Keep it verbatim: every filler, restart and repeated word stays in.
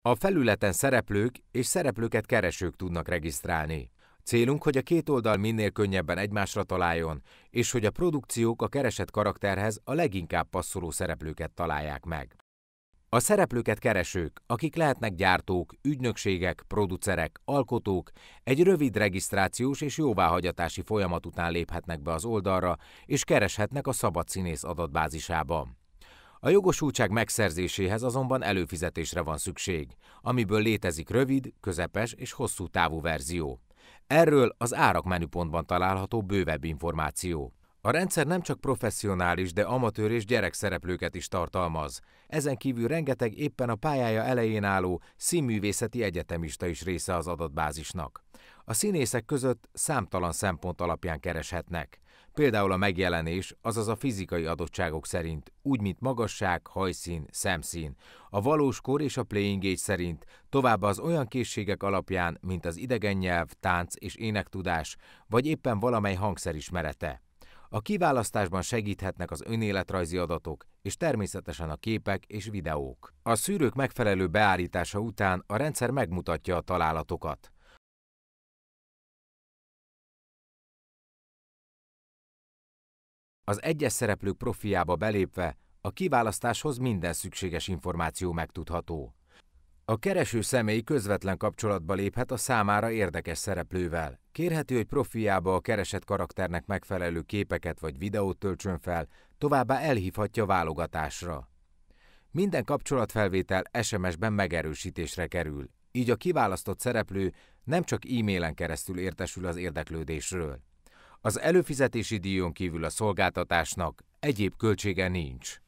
A felületen szereplők és szereplőket keresők tudnak regisztrálni. Célunk, hogy a két oldal minél könnyebben egymásra találjon, és hogy a produkciók a keresett karakterhez a leginkább passzoló szereplőket találják meg. A szereplőket keresők, akik lehetnek gyártók, ügynökségek, producerek, alkotók, egy rövid regisztrációs és jóváhagyatási folyamat után léphetnek be az oldalra, és kereshetnek a Szabad Színész adatbázisában. A jogosultság megszerzéséhez azonban előfizetésre van szükség, amiből létezik rövid, közepes és hosszú távú verzió. Erről az árak menüpontban található bővebb információ. A rendszer nem csak professzionális, de amatőr és gyerekszereplőket is tartalmaz. Ezen kívül rengeteg éppen a pályája elején álló színművészeti egyetemista is része az adatbázisnak. A színészek között számtalan szempont alapján kereshetnek. Például a megjelenés, azaz a fizikai adottságok szerint, úgy mint magasság, hajszín, szemszín, a valós kor és a playing age szerint, továbbá az olyan készségek alapján, mint az idegen nyelv, tánc és énektudás, vagy éppen valamely hangszer ismerete. A kiválasztásban segíthetnek az önéletrajzi adatok, és természetesen a képek és videók. A szűrők megfelelő beállítása után a rendszer megmutatja a találatokat. Az egyes szereplők profiljába belépve a kiválasztáshoz minden szükséges információ megtudható. A kereső személy közvetlen kapcsolatba léphet a számára érdekes szereplővel. Kérhető, hogy profiljába a keresett karakternek megfelelő képeket vagy videót töltsön fel, továbbá elhívhatja válogatásra. Minden kapcsolatfelvétel es em es-ben megerősítésre kerül, így a kiválasztott szereplő nem csak e-mailen keresztül értesül az érdeklődésről. Az előfizetési díjon kívül a szolgáltatásnak egyéb költsége nincs.